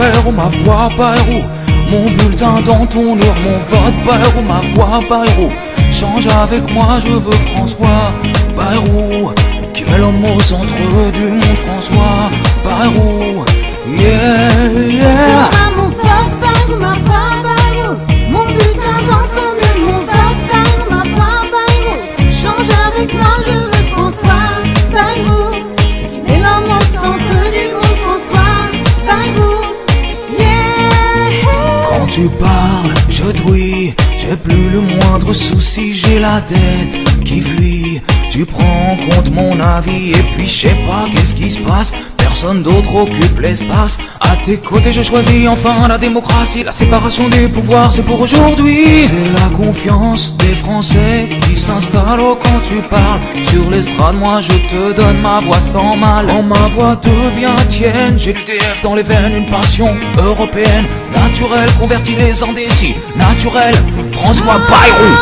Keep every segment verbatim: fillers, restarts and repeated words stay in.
Bayrou, ma voix Bayrou. Mon bulletin dans ton ur, mon vote Bayrou, ma voix Bayrou. Change avec moi, je veux François Bayrou, qui met l'homme au centre du monde. François Bayrou, yeah, yeah. Tu auras mon vote Bayrou, ma voix Bayrou. Mon bulletin dans ton ur, mon vote Bayrou, ma voix Bayrou. Change avec moi, je veux François Bayrou, qui met l'homme au centre du monde. François Bayrou, yeah. Quand tu parles, je douille, j'ai plus le moindre souci, j'ai la tête qui fuit. Tu prends en compte mon avis et puis je sais pas qu'est-ce qui se passe. Personne d'autre occupe l'espace. À tes côtés je choisis enfin la démocratie. La séparation des pouvoirs c'est pour aujourd'hui. C'est la confiance des Français qui s'installe oh, quand tu parles sur l'estrade. Moi je te donne ma voix sans mal. Quand ma voix devient tienne, j'ai l'U D F dans les veines. Une passion européenne, naturelle, convertit les indécis. Naturel, François Bayrou.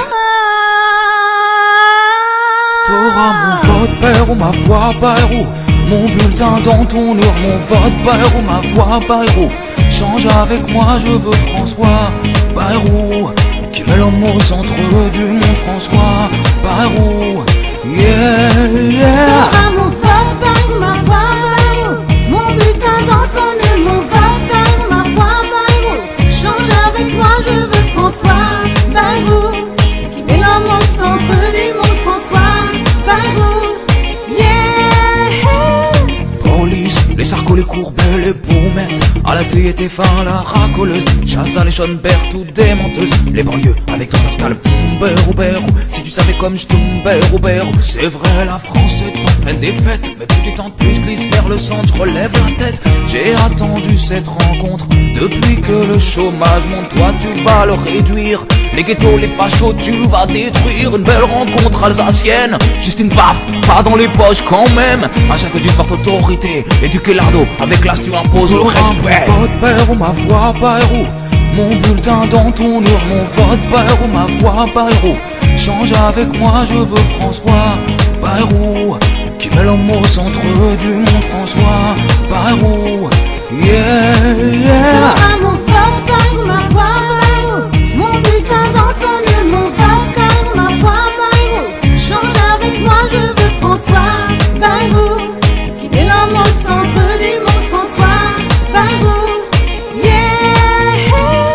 T'auras mon vote Bayrou, ma voix Bayrou. Mon bulletin dans ton ur, mon vote Bayrou, ma voix Bayrou. Change avec moi, je veux François Bayrou, qui met l'homme au centre du monde. François Bayrou, yeah, yeah. T'auras mon vote Bayrou, ma voix Bayrou. Mon bulletin dans ton ur, mon vote Bayrou, ma voix Bayrou. Change avec moi, je veux François Bayrou, qui met l'homme au centre du monde. François Bayrou, yeah. Police, les sarcos, les courbes, les boumettes. À la thé était fin, la racoleuse. Chaza, les Schoenberg, toutes des menteuses. Les banlieues, avec toi ça se calme. Bayrou, Bayrou, si tu savais comme je tombe. Bayrou, Bayrou, c'est vrai, la France est en pleine défaite. Mais plus tu tentes, plus je glisse vers le centre, je relève la tête. J'ai attendu cette rencontre depuis que le chômage monte. Toi tu vas le réduire. Les ghettos, les fachos, tu vas détruire. Une belle rencontre alsacienne, juste une baffe, pas dans les poches quand même. Achète d'une forte autorité, éduquer l'ardo, avec l'as tu imposes le respect. Mon vote Bayrou, ma voix Bayrou. Mon bulletin dans ton ur, mon vote Bayrou, ma voix Bayrou. Change avec moi, je veux François Bayrou, qui met l'homme au centre du monde. François Bayrou, yeah, yeah. T'auras mon vote Bayrou, ma voix Bayrou. Mon bulletin dans ton ur, mon vote Bayrou, ma voix Bayrou. Change avec moi, je veux François Bayrou, qui met l'homme au centre du monde. François Bayrou, yeah.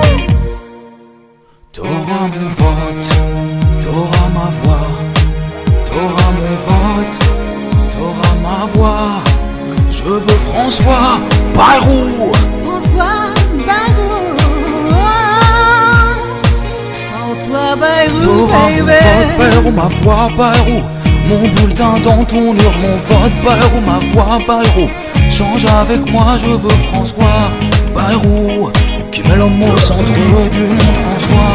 T'auras mon vote, t'auras ma voix. T'auras mon vote, t'auras ma voix. Je veux François Bayrou. François Bayrou, François Bayrou, T'auras mon baby. vote Bayrou, ma voix Bayrou. Mon bulletin dans ton ur, mon vote Bayrou, ma voix Bayrou. Change avec moi, je veux François Bayrou, qui met l'homme au centre du monde. François